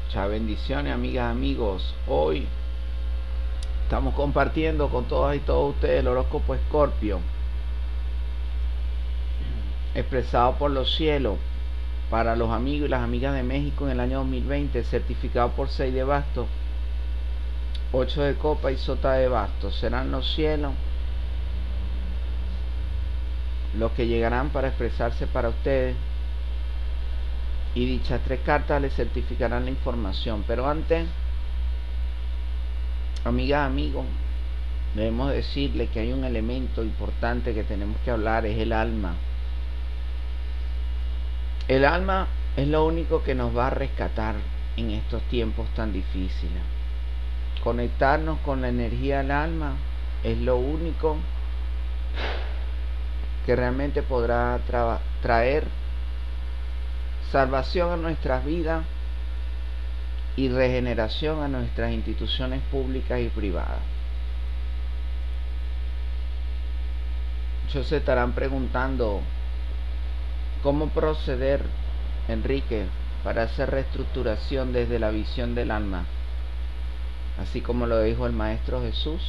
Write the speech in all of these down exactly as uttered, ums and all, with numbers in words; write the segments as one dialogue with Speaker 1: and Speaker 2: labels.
Speaker 1: Muchas bendiciones, amigas, amigos. Hoy estamos compartiendo con todas y todos ustedes el horóscopo Escorpio, expresado por los cielos para los amigos y las amigas de México en el año dos mil veinte, certificado por seis de bastos, ocho de copa y sota de bastos. Serán los cielos los que llegarán para expresarse para ustedes, y dichas tres cartas les certificarán la información. Pero antes, amigas, amigos, debemos decirle que hay un elemento importante que tenemos que hablar, es el alma. El alma es lo único que nos va a rescatar en estos tiempos tan difíciles. Conectarnos con la energía del alma es lo único que realmente podrá tra traer salvación a nuestras vidas y regeneración a nuestras instituciones públicas y privadas. Muchos se estarán preguntando cómo proceder, Enrique, para hacer reestructuración desde la visión del alma, así como lo dijo el Maestro Jesús.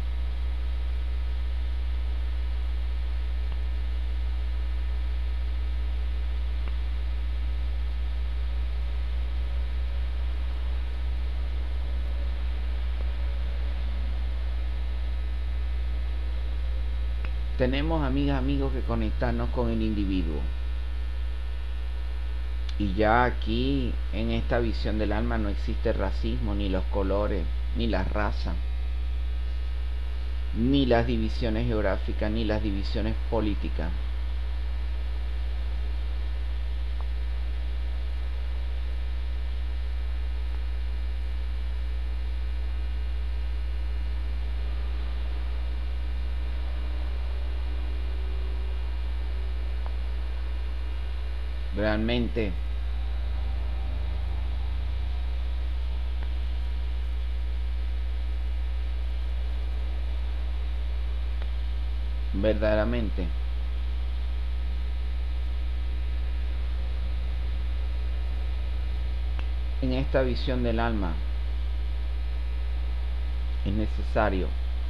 Speaker 1: Tenemos, amigas, amigos, que conectarnos con el individuo. Y ya aquí, en esta visión del alma, no existe racismo, ni los colores, ni la raza, ni las divisiones geográficas, ni las divisiones políticas. Realmente verdaderamente en esta visión del alma es necesario,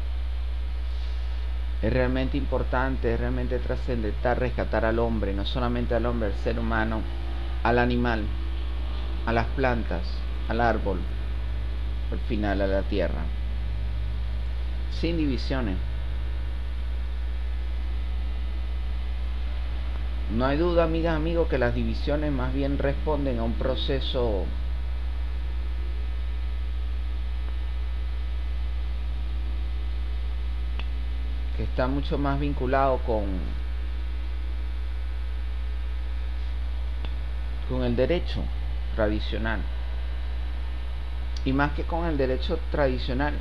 Speaker 1: es realmente importante, es realmente trascendental rescatar al hombre, no solamente al hombre, al ser humano, al animal, a las plantas, al árbol, al final a la tierra, sin divisiones. No hay duda, amigas, amigos, que las divisiones más bien responden a un proceso que está mucho más vinculado con, con el derecho tradicional. Y más que con el derecho tradicional,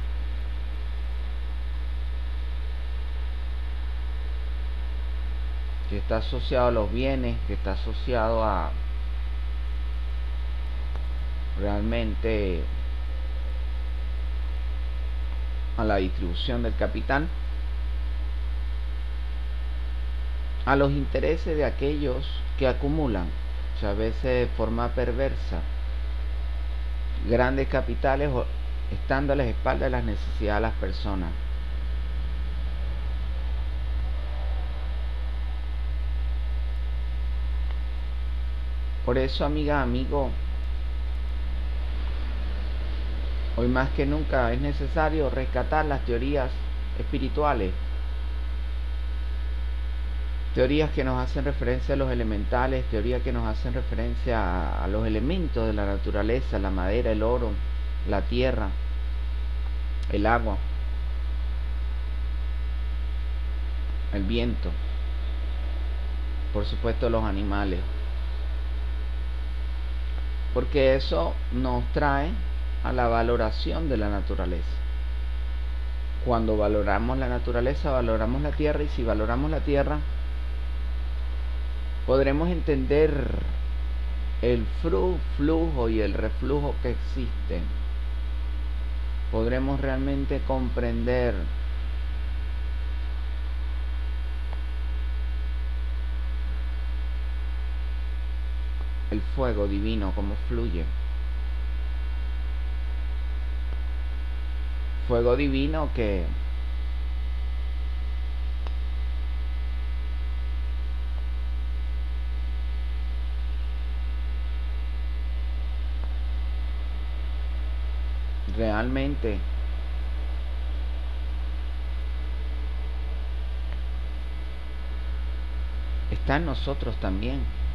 Speaker 1: que está asociado a los bienes, que está asociado a realmente a la distribución del capital, a los intereses de aquellos que acumulan, muchas veces de forma perversa, grandes capitales, estando a las espaldas de las necesidades de las personas. Por eso, amiga, amigo, hoy más que nunca es necesario rescatar las teorías espirituales, teorías que nos hacen referencia a los elementales, teorías que nos hacen referencia a, a los elementos de la naturaleza, la madera, el oro, la tierra, el agua, el viento, por supuesto los animales, porque eso nos trae a la valoración de la naturaleza. Cuando valoramos la naturaleza, valoramos la tierra, y si valoramos la tierra, podremos entender el flujo y el reflujo que existen. Podremos realmente comprender el fuego divino, cómo fluye. fuego divino que realmente está en nosotros también.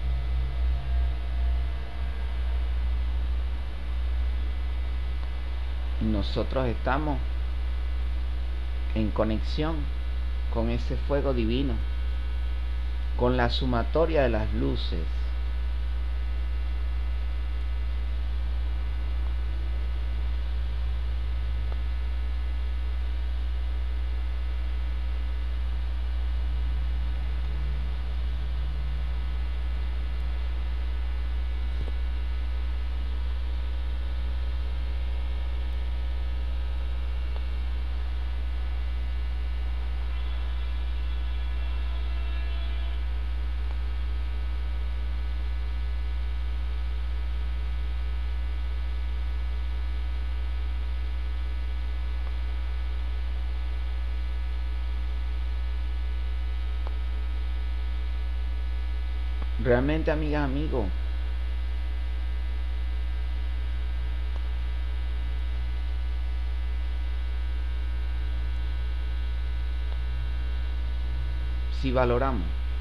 Speaker 1: Nosotros estamos en conexión con ese fuego divino, con la sumatoria de las luces. Realmente, amigas, amigos, si valoramos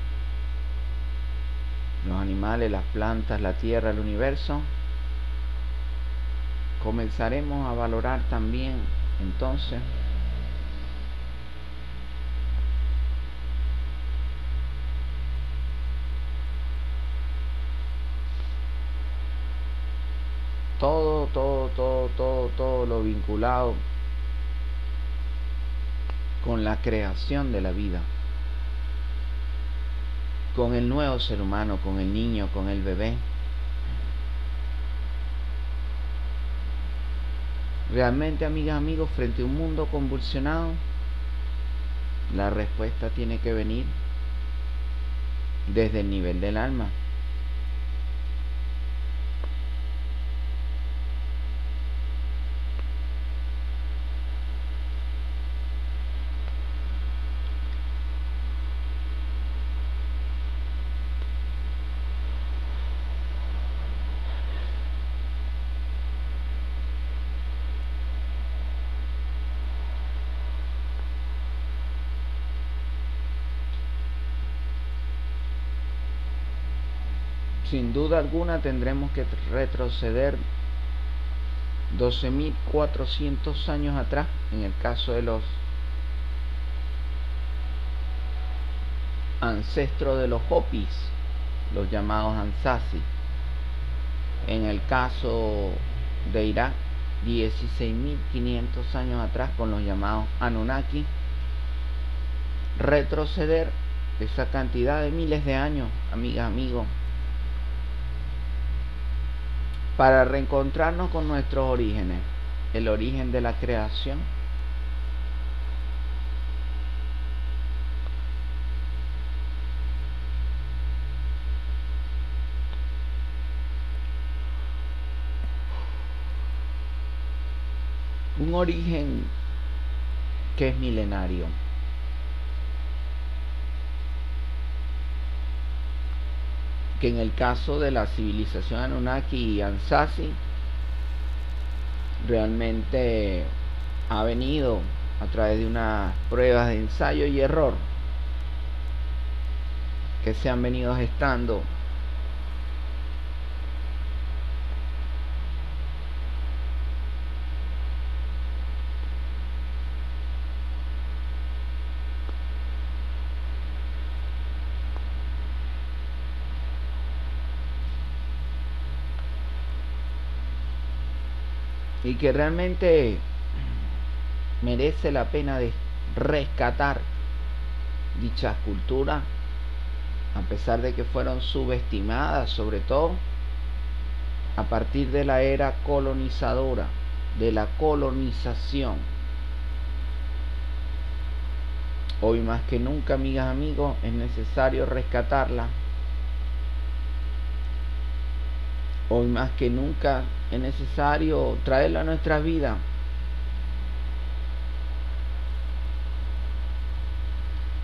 Speaker 1: los animales, las plantas, la tierra, el universo, comenzaremos a valorar también entonces todo, todo, todo, todo, todo lo vinculado con la creación de la vida, con el nuevo ser humano, con el niño, con el bebé. Realmente, amigas, amigos, frente a un mundo convulsionado, la respuesta tiene que venir desde el nivel del alma. Sin duda alguna tendremos que retroceder doce mil cuatrocientos años atrás, en el caso de los ancestros de los Hopis, los llamados Ansasi. En el caso de Irak, dieciséis mil quinientos años atrás, con los llamados Anunnaki. Retroceder esa cantidad de miles de años, amigas, amigos, para reencontrarnos con nuestros orígenes, el origen de la creación. Un origen que es milenario. Que en el caso de la civilización Anunnaki y Ansasi realmente ha venido a través de unas pruebas de ensayo y error que se han venido gestando y que realmente merece la pena de rescatar dichas culturas, a pesar de que fueron subestimadas, sobre todo a partir de la era colonizadora, de la colonización. Hoy más que nunca, amigas, amigos, es necesario rescatarla. Hoy más que nunca es necesario traerla a nuestra vida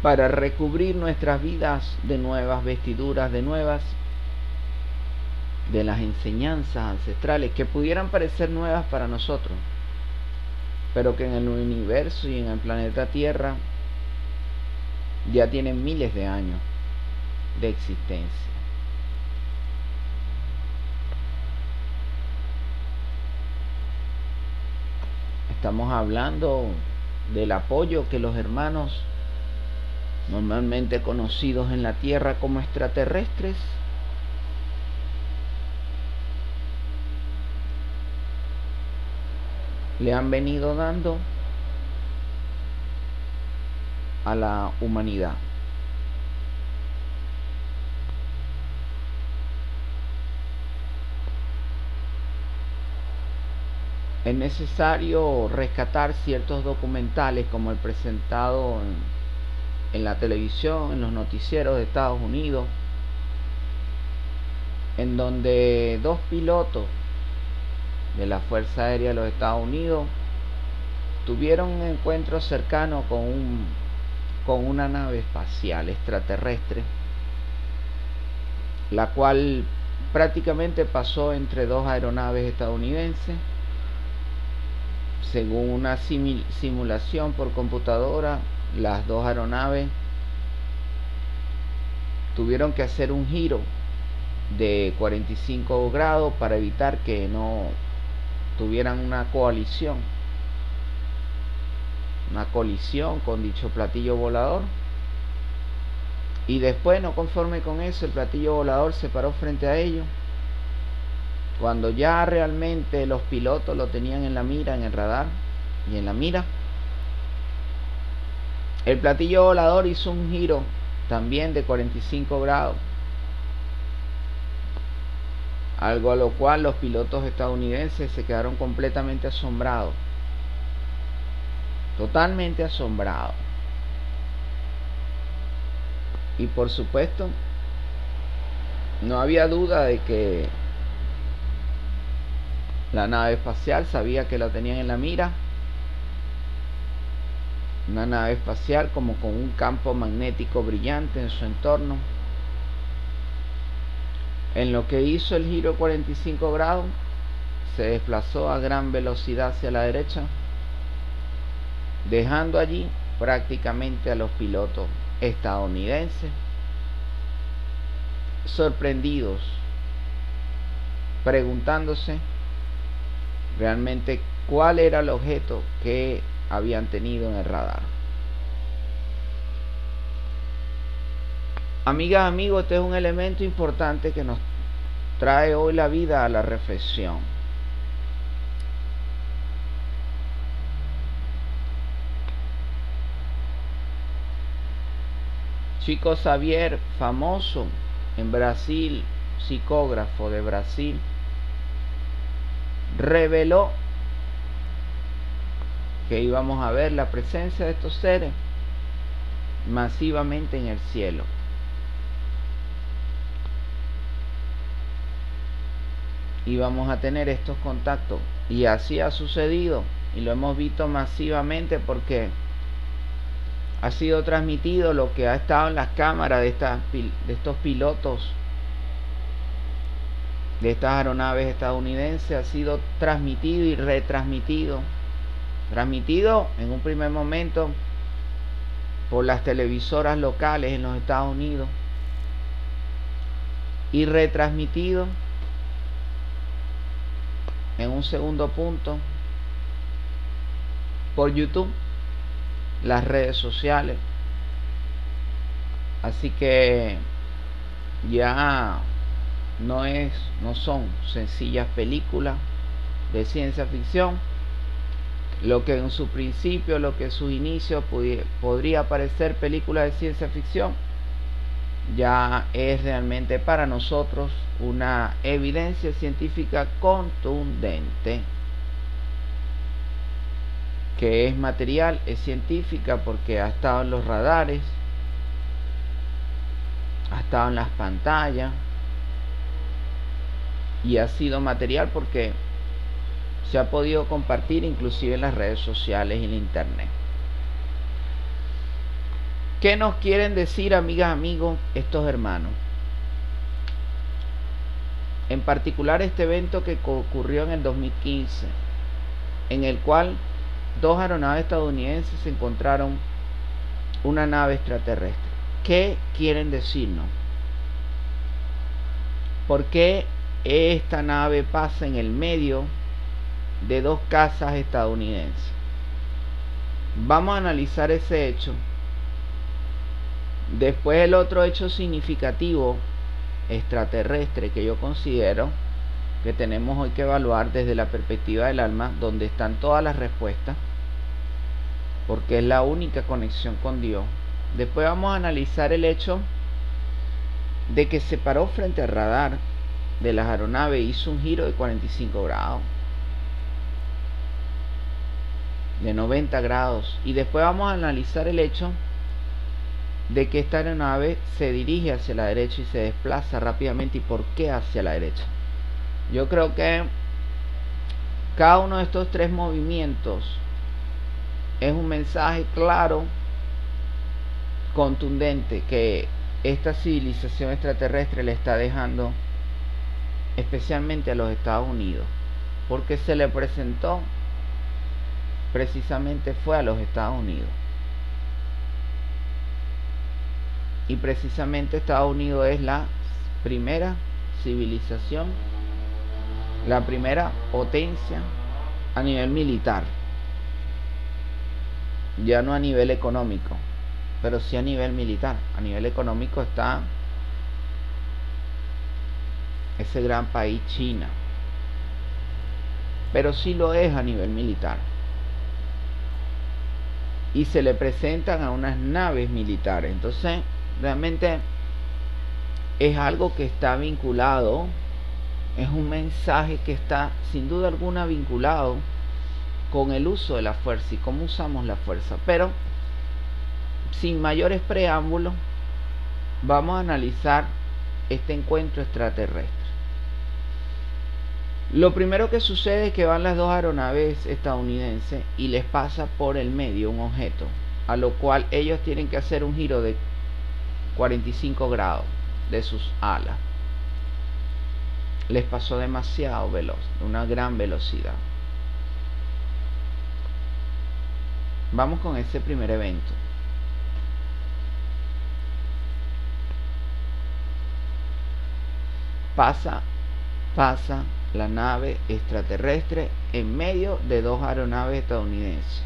Speaker 1: para recubrir nuestras vidas de nuevas vestiduras, de nuevas, de las enseñanzas ancestrales que pudieran parecer nuevas para nosotros, pero que en el universo y en el planeta Tierra ya tienen miles de años de existencia. Estamos hablando del apoyo que los hermanos, normalmente conocidos en la Tierra como extraterrestres, le han venido dando a la humanidad. Es necesario rescatar ciertos documentales como el presentado en, en la televisión, en los noticieros de Estados Unidos, en donde dos pilotos de la Fuerza Aérea de los Estados Unidos tuvieron un encuentro cercano con, un, con una nave espacial extraterrestre, la cual prácticamente pasó entre dos aeronaves estadounidenses. Según una simulación por computadora, las dos aeronaves tuvieron que hacer un giro de cuarenta y cinco grados para evitar que no tuvieran una coalición, una colisión con dicho platillo volador. Y después, no conforme con eso, el platillo volador se paró frente a ellos. Cuando ya realmente los pilotos lo tenían en la mira, en el radar y en la mira, el platillo volador hizo un giro también de cuarenta y cinco grados, algo a lo cual los pilotos estadounidenses se quedaron completamente asombrados, totalmente asombrados. Y por supuesto, no había duda de que la nave espacial sabía que la tenían en la mira. Una nave espacial como con un campo magnético brillante en su entorno. En lo que hizo el giro cuarenta y cinco grados, se desplazó a gran velocidad hacia la derecha, dejando allí prácticamente a los pilotos estadounidenses sorprendidos, preguntándose realmente cuál era el objeto que habían tenido en el radar. Amigas, amigos, este es un elemento importante que nos trae hoy la vida a la reflexión. Chico Xavier, famoso en Brasil, psicógrafo de Brasil, reveló que íbamos a ver la presencia de estos seres masivamente en el cielo. Íbamos a tener estos contactos, y así ha sucedido, y lo hemos visto masivamente porque ha sido transmitido lo que ha estado en las cámaras de, estas, de estos pilotos de estas aeronaves estadounidenses. Ha sido transmitido y retransmitido, transmitido en un primer momento por las televisoras locales en los Estados Unidos y retransmitido en un segundo punto por YouTube, las redes sociales. Así que ya no es no son sencillas películas de ciencia ficción. Lo que en su principio, lo que en sus inicios podría parecer películas de ciencia ficción, ya es realmente para nosotros una evidencia científica contundente, que es material, es científica porque ha estado en los radares, ha estado en las pantallas, y ha sido material porque se ha podido compartir inclusive en las redes sociales y en internet. ¿Qué nos quieren decir, amigas, amigos, estos hermanos? En particular este evento que ocurrió en el dos mil quince, en el cual dos aeronaves estadounidenses se encontraron una nave extraterrestre. ¿Qué quieren decirnos? ¿Por qué esta nave pasa en el medio de dos casas estadounidenses? Vamos a analizar ese hecho. Después, el otro hecho significativo extraterrestre que yo considero que tenemos hoy que evaluar desde la perspectiva del alma, donde están todas las respuestas, porque es la única conexión con Dios. Después vamos a analizar el hecho de que se paró frente al radar de las aeronaves e hizo un giro de cuarenta y cinco grados, de noventa grados, y después vamos a analizar el hecho de que esta aeronave se dirige hacia la derecha y se desplaza rápidamente. ¿Y por qué hacia la derecha? Yo creo que cada uno de estos tres movimientos es un mensaje claro, contundente, que esta civilización extraterrestre le está dejando especialmente a los Estados Unidos, porque se le presentó precisamente fue a los Estados Unidos, y precisamente Estados Unidos es la primera civilización, la primera potencia a nivel militar, ya no a nivel económico, pero sí a nivel militar. A nivel económico está ese gran país, China, pero sí lo es a nivel militar, y se le presentan a unas naves militares. Entonces realmente es algo que está vinculado, es un mensaje que está sin duda alguna vinculado con el uso de la fuerza y cómo usamos la fuerza. Pero sin mayores preámbulos, vamos a analizar este encuentro extraterrestre. Lo primero que sucede es que van las dos aeronaves estadounidenses y les pasa por el medio un objeto, a lo cual ellos tienen que hacer un giro de cuarenta y cinco grados de sus alas. Les pasó demasiado veloz, una gran velocidad. Vamos con ese primer evento. Pasa, pasa la nave extraterrestre en medio de dos aeronaves estadounidenses.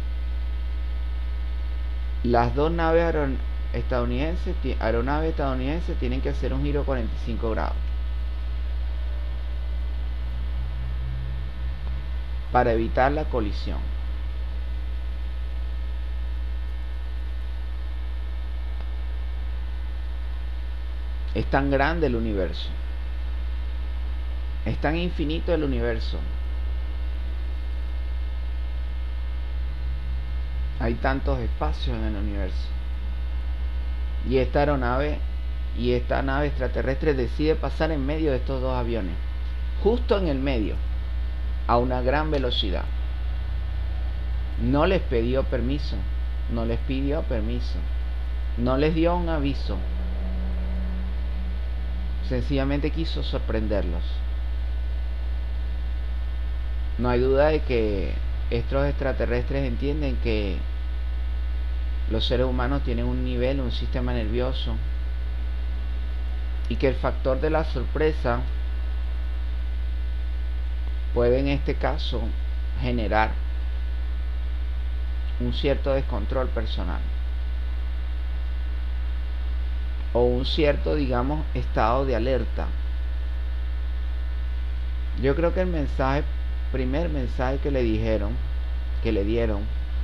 Speaker 1: Las dos naves aeron estadounidenses, aeronaves estadounidenses tienen que hacer un giro de cuarenta y cinco grados para evitar la colisión. Es tan grande el universo, es tan infinito el universo, hay tantos espacios en el universo, y esta aeronave y esta nave extraterrestre decide pasar en medio de estos dos aviones, justo en el medio, a una gran velocidad. No les pidió permiso, no les pidió permiso, no les dio un aviso, sencillamente quiso sorprenderlos. No hay duda de que estos extraterrestres entienden que los seres humanos tienen un nivel, un sistema nervioso, y que el factor de la sorpresa puede en este caso generar un cierto descontrol personal o un cierto, digamos, estado de alerta. Yo creo que el mensaje, primer mensaje que le dijeron, que le dieron,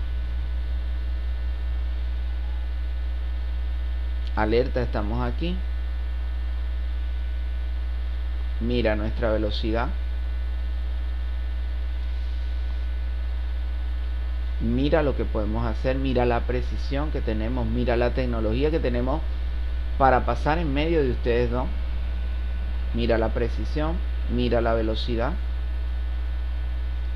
Speaker 1: alerta, estamos aquí, mira nuestra velocidad, mira lo que podemos hacer, mira la precisión que tenemos, mira la tecnología que tenemos para pasar en medio de ustedes dos, mira la precisión, mira la velocidad,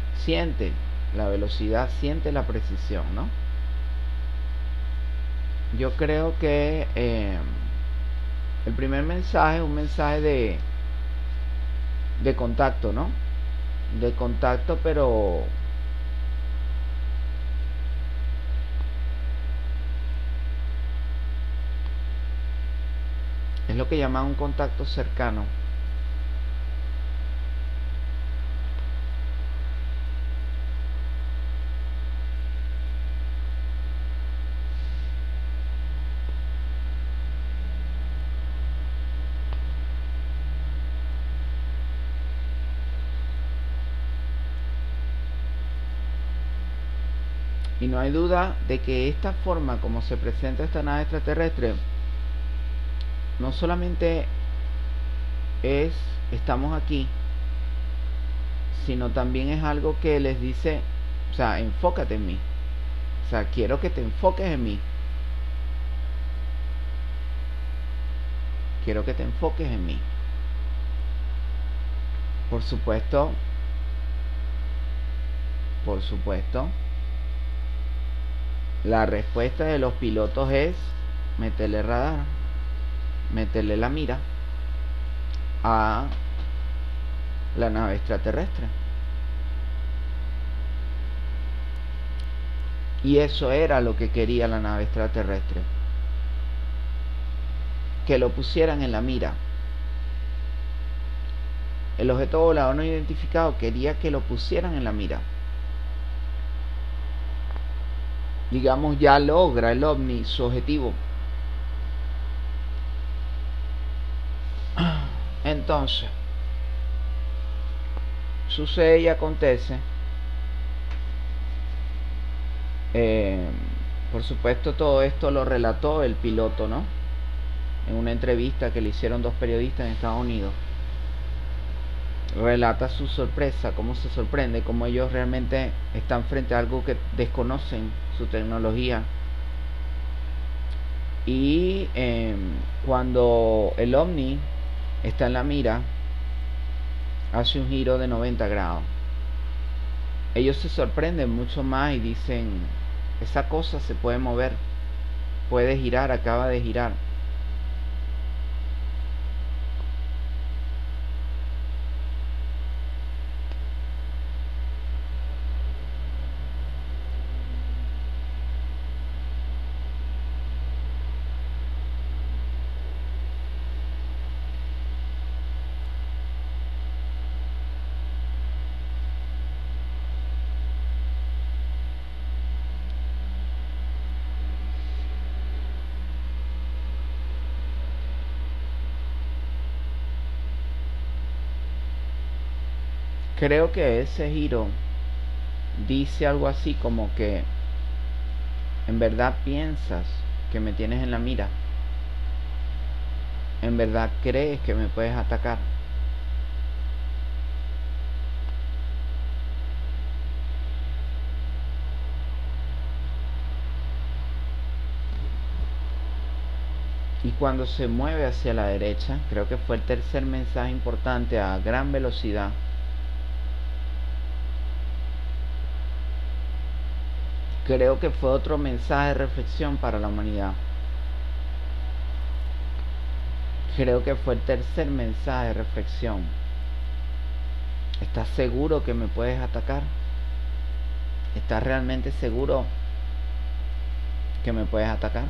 Speaker 1: siente la velocidad, siente la precisión, ¿no? yo creo que eh, el primer mensaje es un mensaje de, de contacto, ¿no? De contacto, pero es lo que llaman un contacto cercano. Y no hay duda de que esta forma como se presenta esta nave extraterrestre no solamente es estamos aquí, sino también es algo que les dice, o sea, enfócate en mí. O sea, quiero que te enfoques en mí. Quiero que te enfoques en mí. Por supuesto, por supuesto, la respuesta de los pilotos es meterle radar, meterle la mira a la nave extraterrestre. Y eso era lo que quería la nave extraterrestre, que lo pusieran en la mira. El objeto volador no identificado quería que lo pusieran en la mira. Digamos, ya logra el ovni su objetivo. Entonces, sucede y acontece. Eh, por supuesto, todo esto lo relató el piloto, ¿no? En una entrevista que le hicieron dos periodistas en Estados Unidos. Relata su sorpresa, cómo se sorprende, cómo ellos realmente están frente a algo que desconocen, su tecnología. Y eh, cuando el ovni está en la mira, hace un giro de noventa grados. Ellos se sorprenden mucho más y dicen, esa cosa se puede mover, puede girar, acaba de girar. Creo que ese giro dice algo así como que en verdad piensas que me tienes en la mira, en verdad crees que me puedes atacar. Y cuando se mueve hacia la derecha, creo que fue el tercer mensaje importante a gran velocidad. Creo que fue otro mensaje de reflexión para la humanidad. Creo que fue el tercer mensaje de reflexión. ¿Estás seguro que me puedes atacar? ¿Estás realmente seguro que me puedes atacar?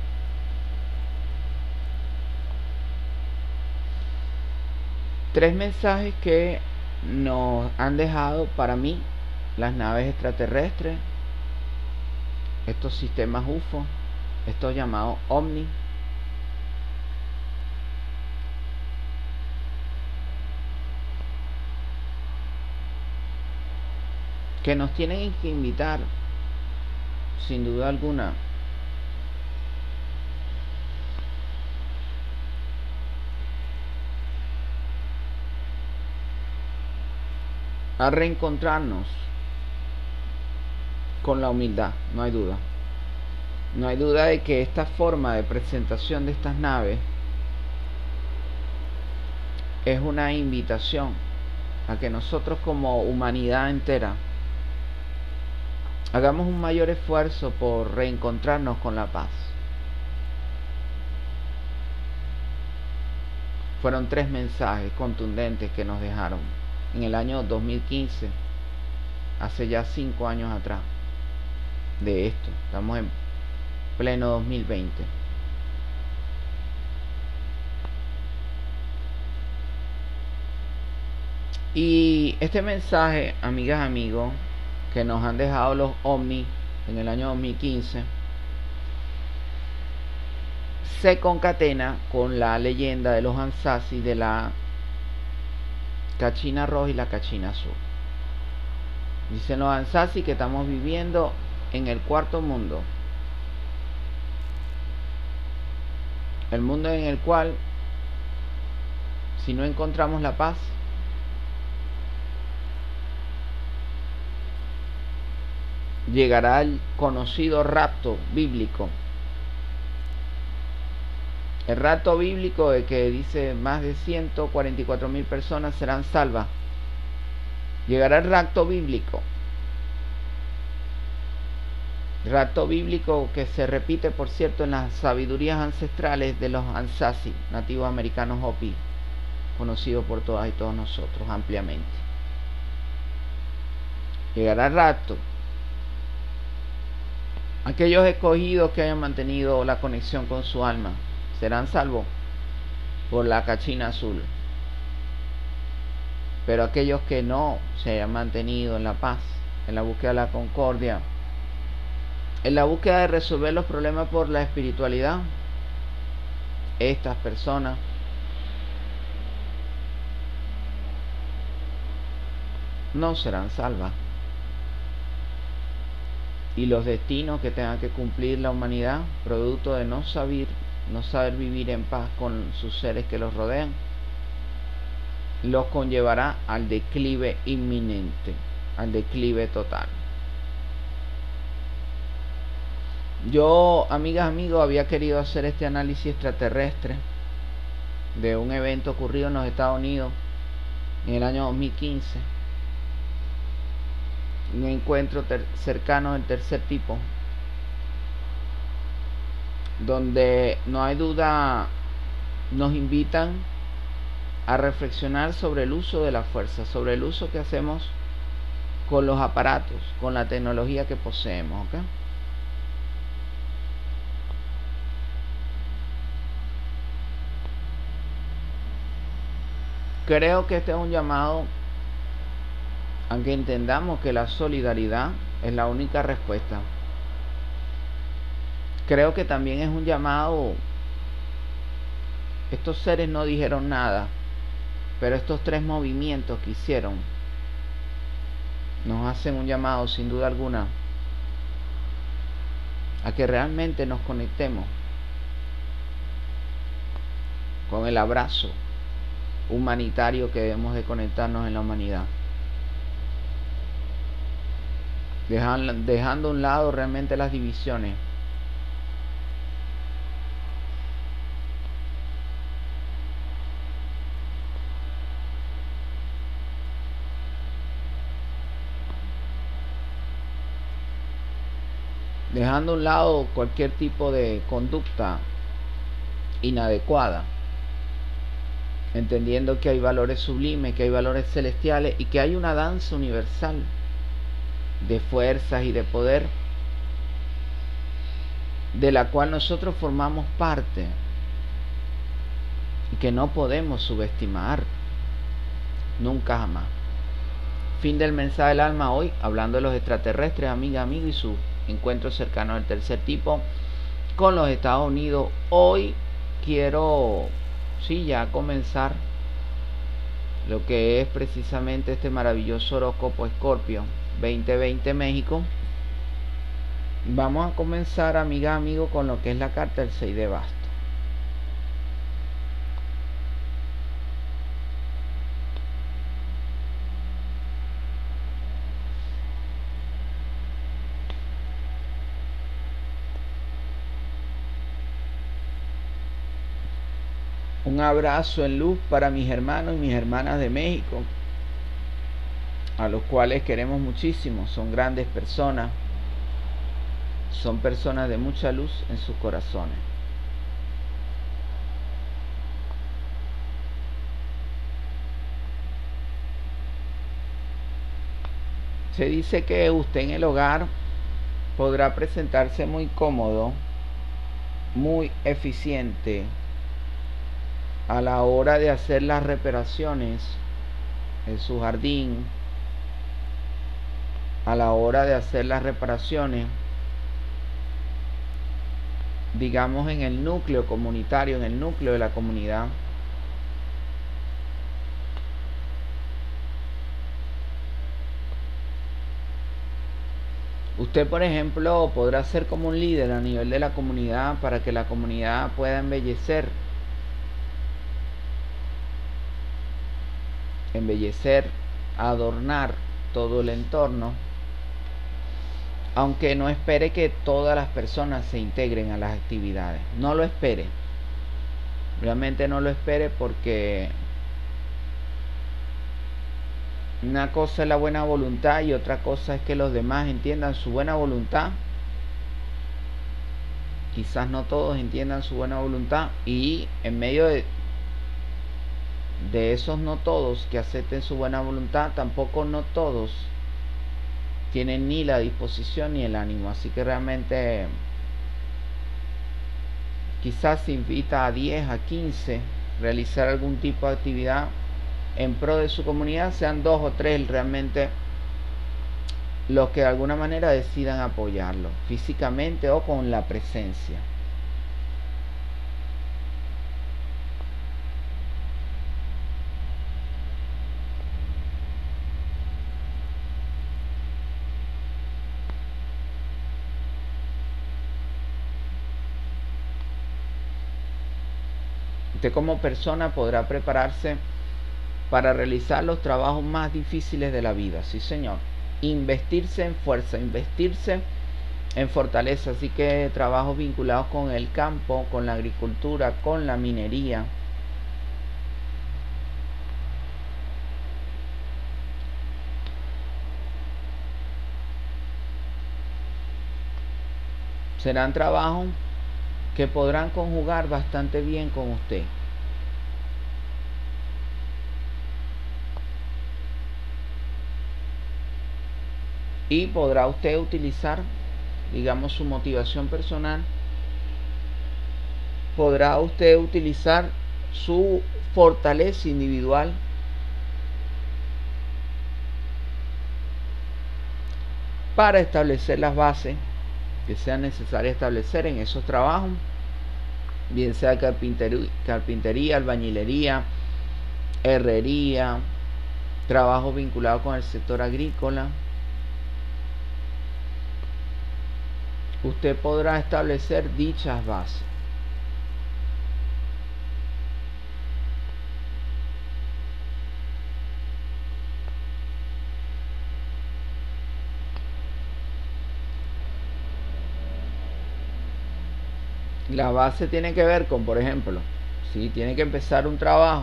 Speaker 1: Tres mensajes que nos han dejado para mí las naves extraterrestres, estos sistemas U F O, estos llamados OVNI, que nos tienen que invitar, sin duda alguna, a reencontrarnos con la humildad. No hay duda. No hay duda de que esta forma de presentación de estas naves es una invitación a que nosotros como humanidad entera hagamos un mayor esfuerzo por reencontrarnos con la paz. Fueron tres mensajes contundentes que nos dejaron en el año dos mil quince, hace ya cinco años atrás de esto. Estamos en pleno dos mil veinte. Y este mensaje, amigas, amigos, que nos han dejado los ovnis en el año dos mil quince, se concatena con la leyenda de los Ansasi, de la cachina roja y la cachina azul. Dicen los Ansasi que estamos viviendo en el cuarto mundo, el mundo en el cual, si no encontramos la paz, llegará el conocido rapto bíblico. El rapto bíblico de que dice más de ciento cuarenta y cuatro mil personas serán salvas. Llegará el rapto bíblico. Rapto bíblico que se repite, por cierto, en las sabidurías ancestrales de los Ansasi, nativos americanos Hopi, conocidos por todas y todos nosotros ampliamente. Llegará el rapto. Aquellos escogidos que hayan mantenido la conexión con su alma serán salvos por la cachina azul. Pero aquellos que no se hayan mantenido en la paz, en la búsqueda de la concordia, en la búsqueda de resolver los problemas por la espiritualidad, estas personas no serán salvas. Y los destinos que tenga que cumplir la humanidad, producto de no saber, no saber vivir en paz con sus seres que los rodean, los conllevará al declive inminente, al declive total. Yo, amigas, amigos, había querido hacer este análisis extraterrestre de un evento ocurrido en los Estados Unidos en el año dos mil quince. Un encuentro cercano del tercer tipo, donde no hay duda nos invitan a reflexionar sobre el uso de la fuerza, sobre el uso que hacemos con los aparatos, con la tecnología que poseemos, ¿ok? Creo que este es un llamado, aunque entendamos que la solidaridad es la única respuesta. Creo que también es un llamado. Estos seres no dijeron nada, pero estos tres movimientos que hicieron nos hacen un llamado, sin duda alguna, a que realmente nos conectemos con el abrazo humanitario que debemos de conectarnos en la humanidad. Dejando, dejando a un lado realmente las divisiones. Dejando a un lado cualquier tipo de conducta inadecuada. Entendiendo que hay valores sublimes, que hay valores celestiales y que hay una danza universal de fuerzas y de poder, de la cual nosotros formamos parte y que no podemos subestimar nunca jamás. Fin del mensaje del alma hoy, hablando de los extraterrestres, amiga, amigo, y su encuentro cercano del tercer tipo con los Estados Unidos. Hoy quiero, sí, ya comenzar lo que es precisamente este maravilloso horóscopo Escorpio veinte veinte México. Vamos a comenzar, amiga, amigo, con lo que es la carta del seis de bastos. Un abrazo en luz para mis hermanos y mis hermanas de México, a los cuales queremos muchísimo. Son grandes personas, son personas de mucha luz en sus corazones. Se dice que usted en el hogar podrá presentarse muy cómodo, muy eficiente a la hora de hacer las reparaciones en su jardín, a la hora de hacer las reparaciones, digamos, en el núcleo comunitario, en el núcleo de la comunidad. Usted, por ejemplo, podrá ser como un líder a nivel de la comunidad para que la comunidad pueda embellecer, embellecer, adornar todo el entorno, aunque no espere que todas las personas se integren a las actividades. No lo espere, realmente no lo espere, porque una cosa es la buena voluntad y otra cosa es que los demás entiendan su buena voluntad. Quizás no todos entiendan su buena voluntad, y en medio de, de esos no todos que acepten su buena voluntad, tampoco no todos tienen ni la disposición ni el ánimo. Así que realmente quizás se invita a diez, a quince realizar algún tipo de actividad en pro de su comunidad, sean dos o tres realmente los que de alguna manera decidan apoyarlo físicamente o con la presencia. Usted como persona podrá prepararse para realizar los trabajos más difíciles de la vida, sí señor. Investirse en fuerza, investirse en fortaleza. Así que trabajos vinculados con el campo, con la agricultura, con la minería. Serán trabajos que podrán conjugar bastante bien con usted. Y podrá usted utilizar, digamos, su motivación personal. Podrá usted utilizar su fortaleza individual para establecer las bases que sean necesarias establecer en esos trabajos, bien sea carpintería, carpintería, albañilería, herrería, trabajos vinculados con el sector agrícola. Usted podrá establecer dichas bases. La base tiene que ver con, por ejemplo, si tiene que empezar un trabajo,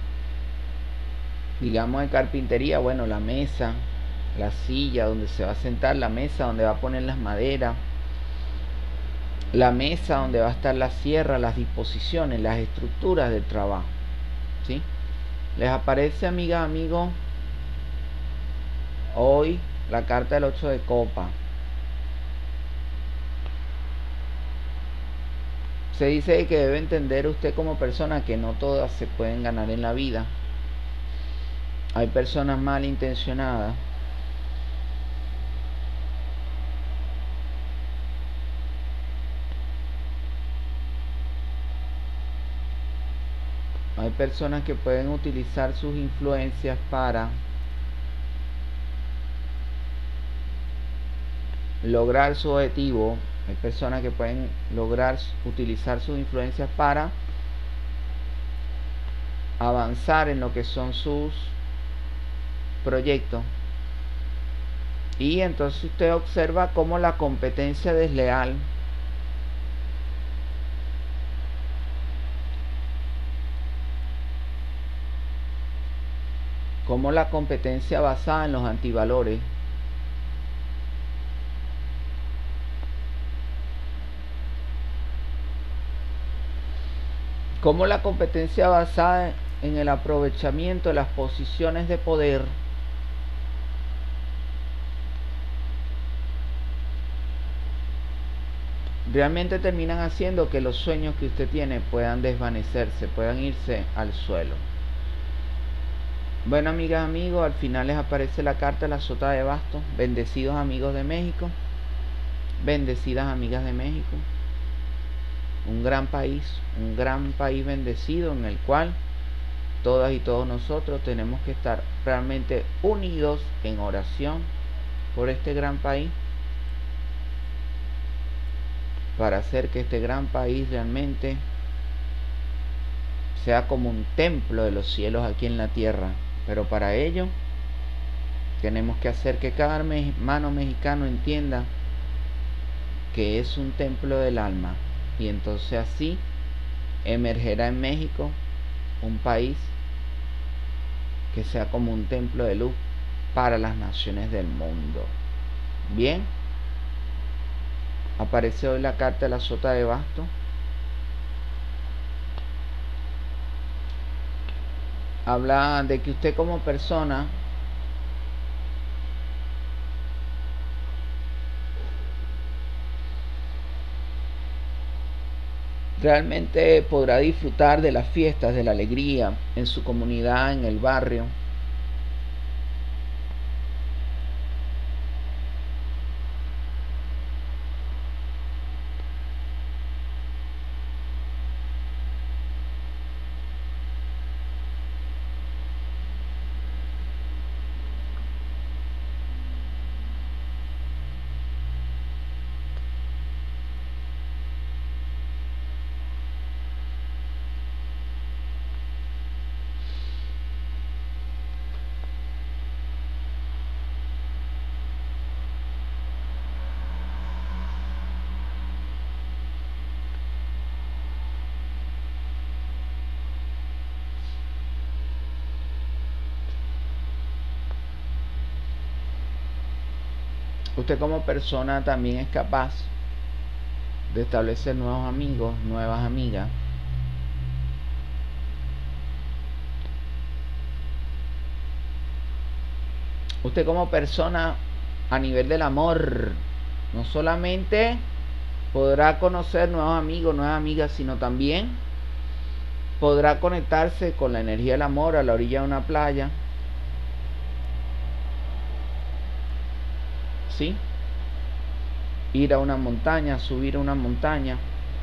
Speaker 1: digamos de carpintería, bueno, la mesa, la silla donde se va a sentar, la mesa donde va a poner las maderas, la mesa donde va a estar la sierra, las disposiciones, las estructuras del trabajo, ¿sí? ¿Les aparece, amiga, amigo, hoy la carta del ocho de copa? Se dice que debe entender usted como persona que no todas se pueden ganar en la vida. Hay personas malintencionadas hay personas que pueden utilizar sus influencias para lograr su objetivo. Hay personas que pueden lograr utilizar sus influencias para avanzar en lo que son sus proyectos. Y entonces usted observa cómo la competencia desleal cómo la competencia basada en los antivalores cómo la competencia basada en el aprovechamiento de las posiciones de poder realmente terminan haciendo que los sueños que usted tiene puedan desvanecerse, puedan irse al suelo. Bueno, amigas, amigos, al final les aparece la carta de la sota de bastos. Bendecidos amigos de México, bendecidas amigas de México. Un gran país, un gran país bendecido en el cual todas y todos nosotros tenemos que estar realmente unidos en oración por este gran país, para hacer que este gran país realmente sea como un templo de los cielos aquí en la tierra. Pero para ello tenemos que hacer que cada hermano mexicano entienda que es un templo del alma, y entonces así emergerá en México un país que sea como un templo de luz para las naciones del mundo. Bien, aparece hoy la carta de la sota de bastos. Habla de que usted como persona realmente podrá disfrutar de las fiestas, de la alegría en su comunidad, en el barrio. Usted como persona también es capaz de establecer nuevos amigos, nuevas amigas. Usted como persona, a nivel del amor, no solamente podrá conocer nuevos amigos, nuevas amigas, sino también podrá conectarse con la energía del amor a la orilla de una playa. ¿Sí? Ir a una montaña, subir a una montaña,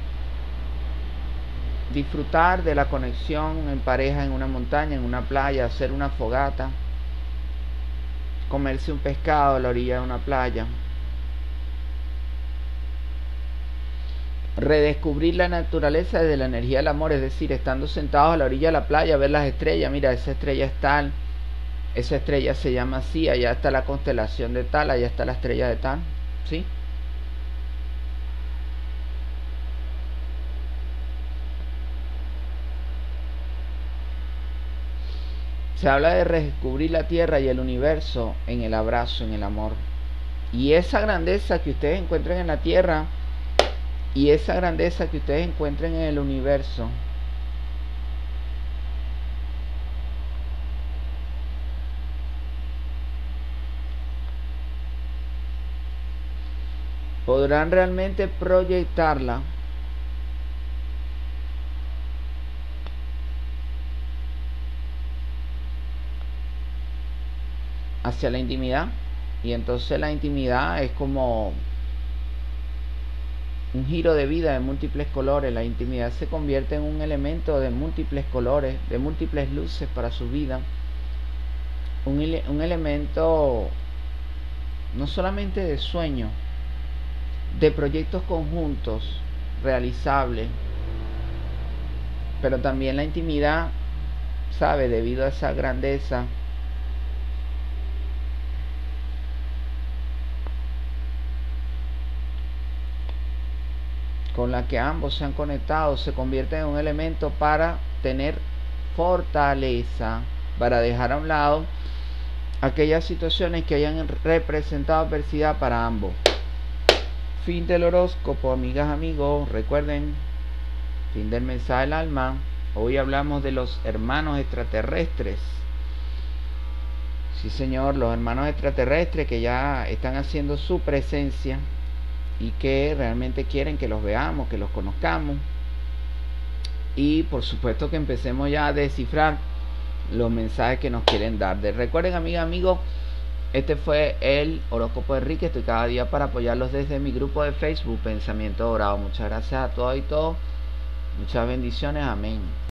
Speaker 1: disfrutar de la conexión en pareja en una montaña, en una playa, hacer una fogata, comerse un pescado a la orilla de una playa, redescubrir la naturaleza de la energía del amor, es decir, estando sentados a la orilla de la playa, ver las estrellas. Mira, esa estrella es tal, esa estrella se llama así, allá está la constelación de tal, allá está la estrella de tal, ¿sí? Se habla de redescubrir la tierra y el universo en el abrazo, en el amor. Y esa grandeza que ustedes encuentren en la tierra y esa grandeza que ustedes encuentren en el universo, podrán realmente proyectarla hacia la intimidad. Y entonces la intimidad es como un giro de vida de múltiples colores. La intimidad se convierte en un elemento de múltiples colores, de múltiples luces para su vida. Un, ele un elemento no solamente de sueño, de proyectos conjuntos realizables, pero también la intimidad, sabe, debido a esa grandeza, con la que ambos se han conectado, se convierte en un elemento para tener fortaleza, para dejar a un lado aquellas situaciones que hayan representado adversidad para ambos. Fin del horóscopo, amigas, amigos. Recuerden, fin del mensaje del alma. Hoy hablamos de los hermanos extraterrestres. Sí, señor, los hermanos extraterrestres que ya están haciendo su presencia y que realmente quieren que los veamos, que los conozcamos, y por supuesto que empecemos ya a descifrar los mensajes que nos quieren dar. De, recuerden, amigas, amigos, este fue el horóscopo de Enrique. Estoy cada día para apoyarlos desde mi grupo de Facebook, Pensamiento Dorado. Muchas gracias a todos y todos. Muchas bendiciones. Amén.